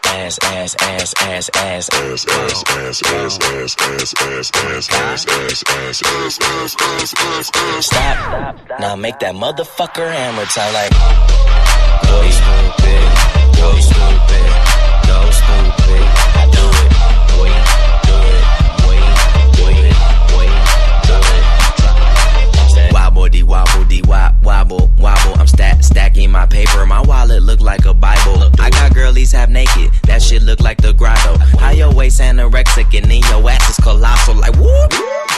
ass, ass, ass, ass, ass, ass, ass, ass, ass, ass, ass, ass, ass, ass, ass, ass, ass, ass, ass. Stop. Now make that motherfucker hammer time like. Go stupid, go stupid, go stupid. I do it, boy, do it, boy, do it, boy, do it. Wobble dee wobble dee wobble wobble. I'm stacking my paper. My wallet look like a Bible. I got girlies half naked. That shit look like the grotto. How your waist anorexic and then your ass is colossal like whoop.